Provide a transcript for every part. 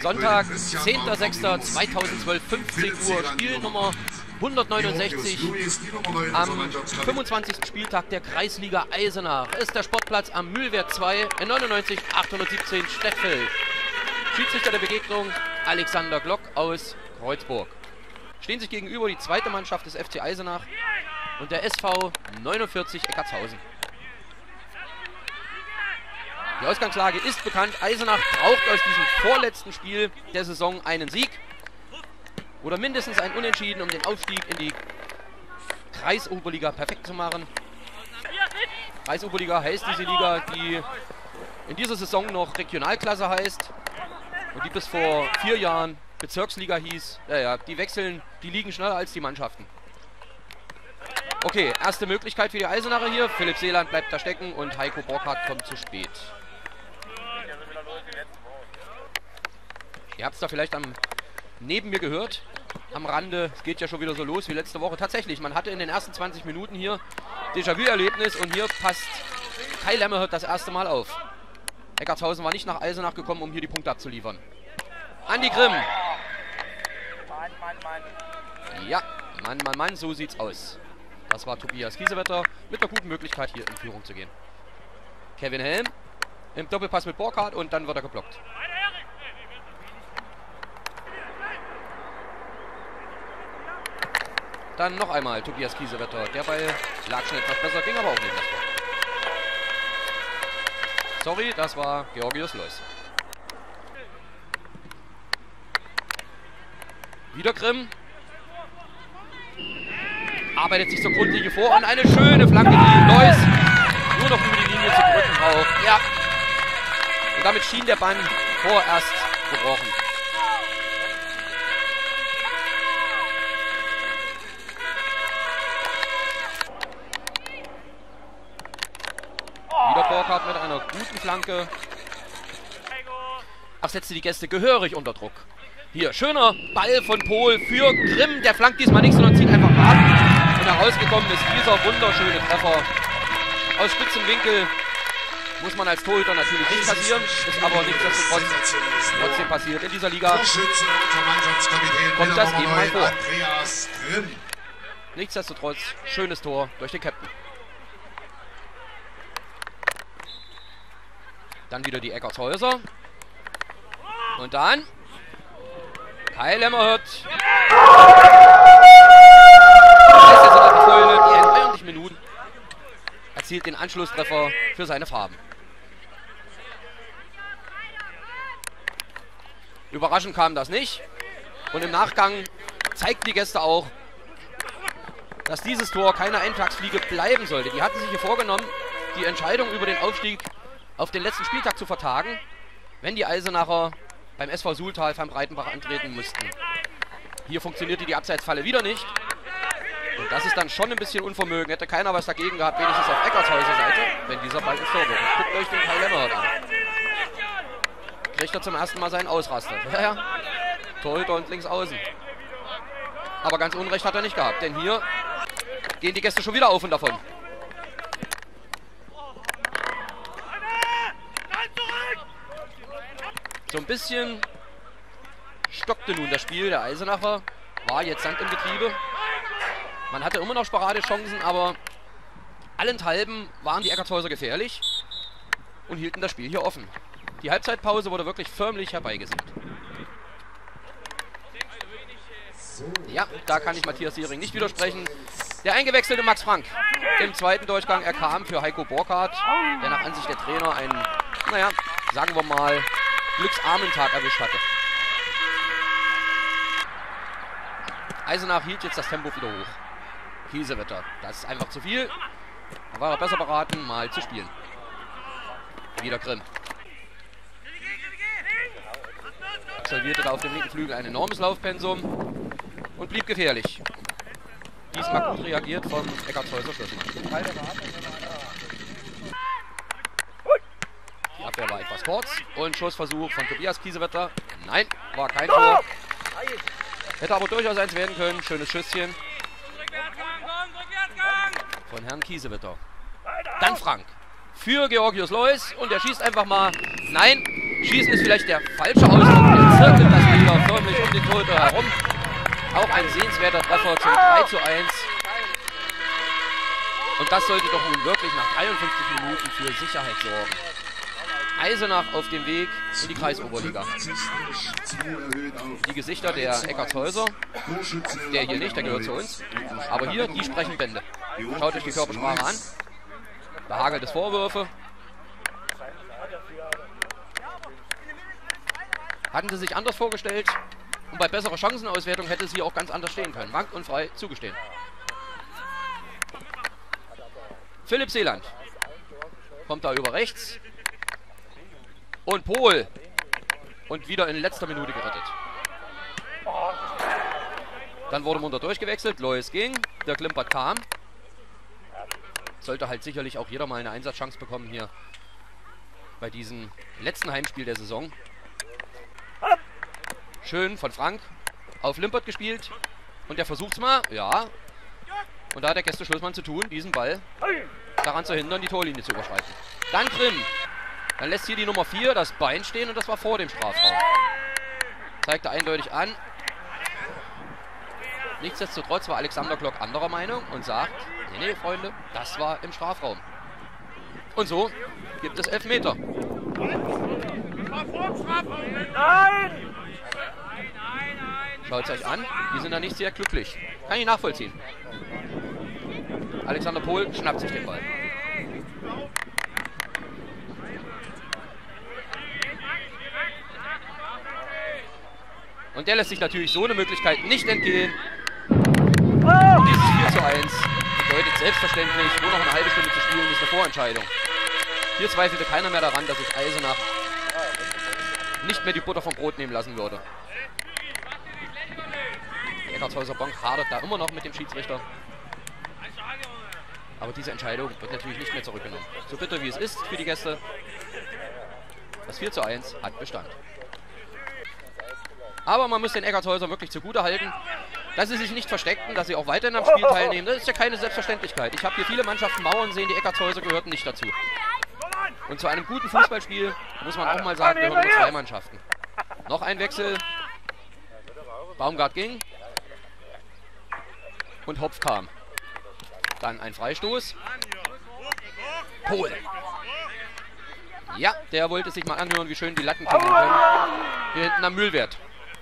Sonntag, 10.06.2012, 15 Uhr, Spielnummer 169 am 25. Spieltag der Kreisliga Eisenach. Ist der Sportplatz am Mühlwert 2 in 99 817 Stettfeld. Schiedsrichter der Begegnung Alexander Glock aus Kreuzburg. Stehen sich gegenüber die zweite Mannschaft des FC Eisenach und der SV 49 Eckartshausen. Die Ausgangslage ist bekannt. Eisenach braucht aus diesem vorletzten Spiel der Saison einen Sieg oder mindestens ein Unentschieden, um den Aufstieg in die Kreisoberliga perfekt zu machen. Kreisoberliga heißt diese Liga, die in dieser Saison noch Regionalklasse heißt und die bis vor 4 Jahren Bezirksliga hieß. Ja, die wechseln, die liegen schneller als die Mannschaften. Okay, erste Möglichkeit für die Eisenacher hier. Philipp Seeland bleibt da stecken und Heiko Borkhardt kommt zu spät. Ihr habt es da vielleicht neben mir gehört, am Rande. Es geht ja schon wieder so los wie letzte Woche. Tatsächlich, man hatte in den ersten 20 Minuten hier Déjà-vu-Erlebnis und hier passt Kai Lemmerhirt das erste Mal auf. Eckartshausen war nicht nach Eisenach gekommen, um hier die Punkte abzuliefern. Andi Grimm. Ja, Mann, so sieht's aus. Das war Tobias Kiesewetter mit einer guten Möglichkeit, hier in Führung zu gehen. Kevin Helm im Doppelpass mit Borkhardt und dann wird er geblockt. Dann noch einmal Tobias Kiesewetter. Der Ball lag schon etwas besser, ging aber auch nicht. Sorry, das war Georgios Lois. Wieder Grimm. Arbeitet sich zur Grundlinie vor und eine schöne Flanke, die Lois nur noch über die Linie zu drücken braucht. Ja. Und damit schien der Bann vorerst gebrochen. Wieder Borkhardt mit einer guten Flanke. Ach, setzte die Gäste gehörig unter Druck. Hier, schöner Ball von Pohl für Grimm. Der flankt diesmal nicht, sondern zieht einfach ab. Und herausgekommen ist dieser wunderschöne Treffer. Aus spitzem Winkel muss man als Torhüter natürlich nicht passieren. Ist aber nichtsdestotrotz trotzdem passiert. In dieser Liga kommt das eben mal vor. Nichtsdestotrotz, schönes Tor durch den Captain. Dann wieder die Eckartshäuser. Und dann Kai Lemmerhirt. Die 93 Minuten erzielt den Anschlusstreffer für seine Farben. Überraschend kam das nicht. Und im Nachgang zeigten die Gäste auch, dass dieses Tor keine Eintagsfliege bleiben sollte. Die hatten sich hier vorgenommen, die Entscheidung über den Aufstieg auf den letzten Spieltag zu vertagen, wenn die Eisenacher beim SV Sultal van Breitenbach antreten mussten. Hier funktionierte die Abseitsfalle wieder nicht. Und das ist dann schon ein bisschen Unvermögen. Hätte keiner was dagegen gehabt, wenigstens auf Eckartshäuser Seite, wenn dieser Ball ins Tor wird. Guckt euch den Kai Lemmerhirt an. Kriegt er zum ersten Mal seinen Ausraster. Ja, Torhüter und links außen. Aber ganz Unrecht hat er nicht gehabt, denn hier gehen die Gäste schon wieder auf und davon. So ein bisschen stockte nun das Spiel. Der Eisenacher war jetzt Sand im Getriebe. Man hatte immer noch sporadisch Chancen, aber allenthalben waren die Eckartshäuser gefährlich und hielten das Spiel hier offen. Die Halbzeitpause wurde wirklich förmlich herbeigesehnt. Ja, da kann ich Matthias Siering nicht widersprechen. Der eingewechselte Max Frank im zweiten Durchgang. Er kam für Heiko Borkhardt, der nach Ansicht der Trainer einen, naja, sagen wir mal, glücksarmen Tag erwischt hatte. Eisenach hielt jetzt das Tempo wieder hoch. Kiesewetter, das ist einfach zu viel. Da war er besser beraten, mal zu spielen. Wieder Grimm. Absolvierte da auf dem linken Flügel ein enormes Laufpensum und blieb gefährlich. Diesmal gut reagiert vom Eckartshäuser Schlüsselmann. Die Abwehr war etwas kurz und Schussversuch von Tobias Kiesewetter. Nein, war kein Tor. Hätte aber durchaus eins werden können. Schönes Schüsschen von Herrn Kiesewetter. Dann Frank für Georgios Lois und er schießt einfach mal. Nein, Schießen ist vielleicht der falsche Ausdruck. Der zirkelt das wieder förmlich um den Torhüter herum. Auch ein sehenswerter Treffer zum 3:1. Und das sollte doch nun wirklich nach 53 Minuten für Sicherheit sorgen. Eisenach auf dem Weg in die Kreisoberliga. Die Gesichter der Eckartshäuser, der hier nicht, der gehört zu uns. Aber hier, die sprechen Bände. Schaut euch die Körpersprache an. Da hagelt es Vorwürfe. Hatten sie sich anders vorgestellt und bei besserer Chancenauswertung hätte sie auch ganz anders stehen können. Wank und frei zugestehen. Philipp Seeland kommt da über rechts. Und Pohl. Und wieder in letzter Minute gerettet. Dann wurde munter durchgewechselt. Lois ging. Der Klimpert kam. Sollte halt sicherlich auch jeder mal eine Einsatzchance bekommen hier. Bei diesem letzten Heimspiel der Saison. Schön von Frank auf Limpert gespielt. Und der versucht's mal. Ja. Und da hat der Gäste-Schlussmann zu tun, diesen Ball daran zu hindern, die Torlinie zu überschreiten. Dann Grimm. Dann lässt hier die Nummer 4 das Bein stehen und das war vor dem Strafraum. Zeigte eindeutig an. Nichtsdestotrotz war Alexander Glock anderer Meinung und sagt, nee, Freunde, das war im Strafraum. Und so gibt es Elfmeter. Nein! Schaut es euch an, die sind da nicht sehr glücklich. Kann ich nachvollziehen. Alexander Pohl schnappt sich den Ball. Und der lässt sich natürlich so eine Möglichkeit nicht entgehen. Dieses 4:1 bedeutet selbstverständlich, nur noch eine halbe Stunde zu spielen, ist eine Vorentscheidung. Hier zweifelte keiner mehr daran, dass sich Eisenach nicht mehr die Butter vom Brot nehmen lassen würde. Die Eckartshäuser Bank hadert da immer noch mit dem Schiedsrichter. Aber diese Entscheidung wird natürlich nicht mehr zurückgenommen. So bitter wie es ist für die Gäste, das 4:1 hat Bestand. Aber man muss den Eckartshäusern wirklich zugute halten, dass sie sich nicht versteckten, dass sie auch weiterhin am Spiel teilnehmen. Das ist ja keine Selbstverständlichkeit. Ich habe hier viele Mannschaften mauern sehen, die Eckartshäuser gehörten nicht dazu. Und zu einem guten Fußballspiel muss man auch mal sagen, gehören nur 2 Mannschaften. Noch ein Wechsel. Baumgart ging. Und Hopf kam. Dann ein Freistoß. Pohl. Ja, der wollte sich mal anhören, wie schön die Latten kommen können. Hier hinten am Mühlwert.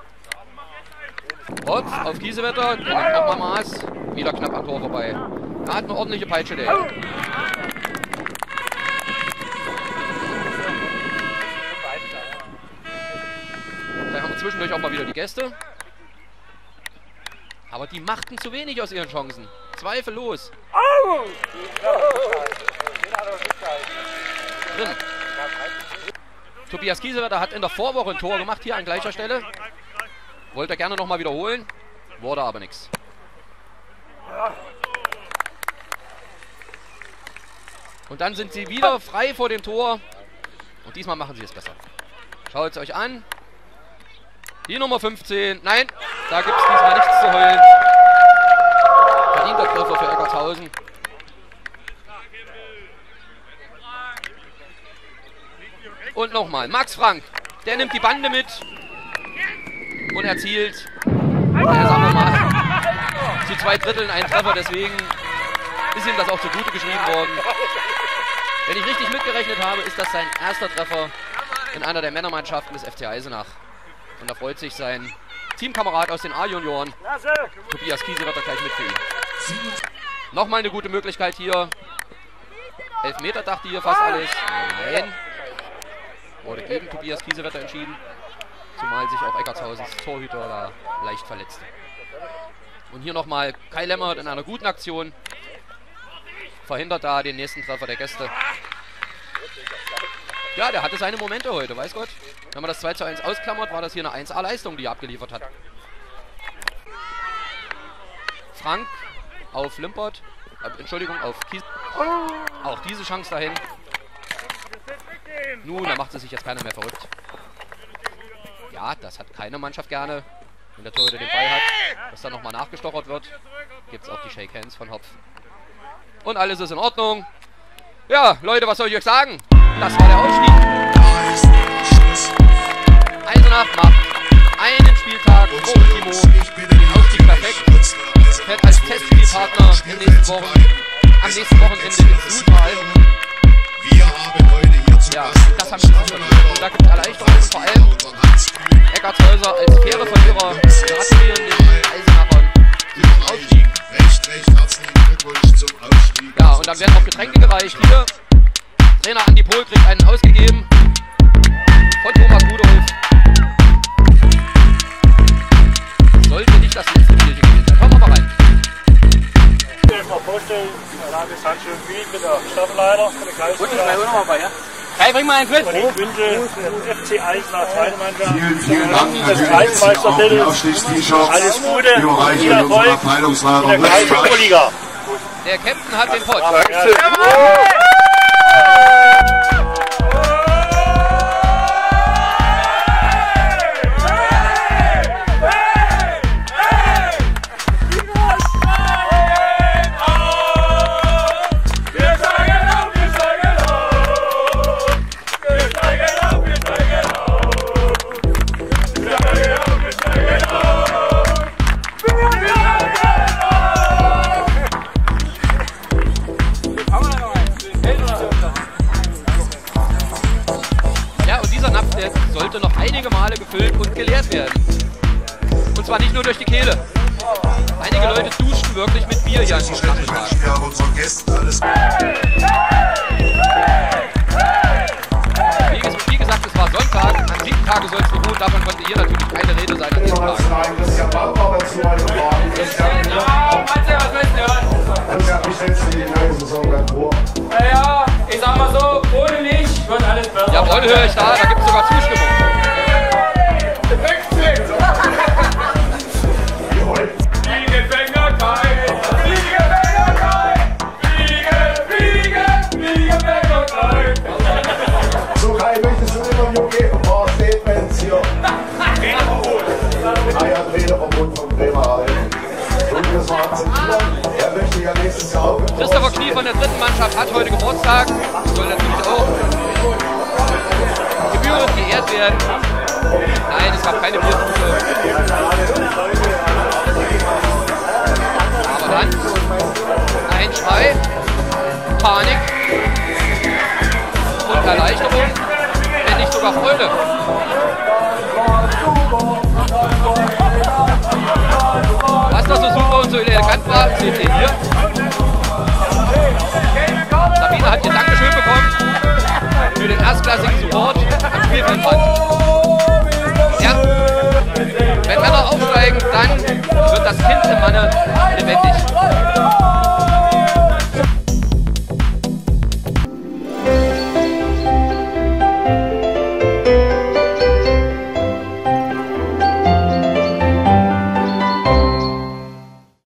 Hopf auf Kiesewetter. Der nimmt nochmal Maß. Wieder knapp am Tor vorbei. Er hat eine ordentliche Peitsche, der. Dann haben wir zwischendurch auch mal wieder die Gäste. Aber die machten zu wenig aus ihren Chancen. Zweifellos. Drin. Tobias Kiesewetter hat in der Vorwoche ein Tor gemacht, hier an gleicher Stelle. Wollte er gerne nochmal wiederholen. Wurde aber nichts. Und dann sind sie wieder frei vor dem Tor. Und diesmal machen sie es besser. Schaut es euch an. Die Nummer 15. Nein, da gibt es diesmal nichts zu heulen. Verdienter Treffer für Eckartshausen. Und nochmal. Max Frank. Der nimmt die Bande mit. Und erzielt, sagen wir mal, zu 2/3 einen Treffer. Deswegen ist ihm das auch zugute geschrieben worden. Wenn ich richtig mitgerechnet habe, ist das sein erster Treffer in einer der Männermannschaften des FC Eisenach. Und da freut sich sein Teamkamerad aus den A-Junioren, Tobias Kiesewetter, gleich mit für ihn. Nochmal eine gute Möglichkeit hier. Elfmeter dachte hier fast alles. Nein. Wurde gegen Tobias Kiesewetter entschieden. Zumal sich auch Eckartshausens Torhüter da leicht verletzte. Und hier nochmal Kai Lemmert in einer guten Aktion. Verhindert da den nächsten Treffer der Gäste. Ja, der hatte seine Momente heute, weiß Gott. Wenn man das 2:1 ausklammert, war das hier eine 1A-Leistung, die er abgeliefert hat. Frank auf Limpert. Entschuldigung, auf Kies. Auch diese Chance dahin. Nun, da macht es sich jetzt keiner mehr verrückt. Ja, das hat keine Mannschaft gerne. Wenn der Torhüter den Ball hat, dass dann nochmal nachgestochert wird, gibt es auch die Shake Hands von Hopf. Und alles ist in Ordnung. Ja, Leute, was soll ich euch sagen? Das war der Aufstieg. Eisenach macht einen Spieltag pro Ultimo, den Aufstieg perfekt, fährt als Testspielpartner am nächsten Wochenende ins Südtal. Ja, das haben wir nicht verstanden. Und da gibt es Erleichterungen, vor allem Eckartshäuser als faire Verlierer gratulieren den Eisenachern zum Aufstieg. Ja, und dann werden noch Getränke gereicht. Hier, Trainer Andi Pohl kriegt einen ausgegeben von Thomas Rudolf. Sollte nicht das letzte Spielchen gewesen sein. Kommen wir mal rein. Ich kann mir vorstellen, wir sind schon viel mit der Staffelleiter von der Kreisliga. Kai, bring mal einen mit. Und ich wünsche dem FC Eisenach zweite Mannschaft Vielen Dank des natürlich Kreismeistertitels. auch die Aufstiegst-T-Shirts. Alles Gute, viel Überreichen unserer Erfolg in Abteilungsleiter. der Kreisliga. Der Captain hat den Pott. Sollte noch einige Male gefüllt und geleert werden. Und zwar nicht nur durch die Kehle. Einige Leute duschten wirklich mit Bier hier an diesem Nachmittag. Wie gesagt, es war Sonntag. An 7 Tagen soll es beruhen. Davon konnte hier natürlich keine Rede sein an diesem Tag. Ja, ich sag mal so, ohne mich wird alles besser. Jawohl, höre ich da gibt es sogar Zustimmung. Fliegenfänger Kai, Fliegenfänger Kai, Fliegenfänger Kai. So Kai, möchtest du immer Jung geben? Ein paar Statements hier. Trainerverbund vom Bremerhaven. Und das war akzeptieren. Er möchte ja nächstes Jahr auch. Christopher Knie von der 3. Mannschaft hat heute Geburtstag. Soll natürlich auch gebührend geehrt werden. Nein, es gab keine Biertruhe. Aber dann ein Schrei, Panik und Erleichterung, wenn nicht sogar Freude. Was noch so super und so elegant war, seht ihr hier. Sabine hat hier Dankeschön bekommen für den erstklassigen Support am Spielfeldrand. Ja, wenn Männer aufsteigen, dann wird das Kind im Manne lebendig.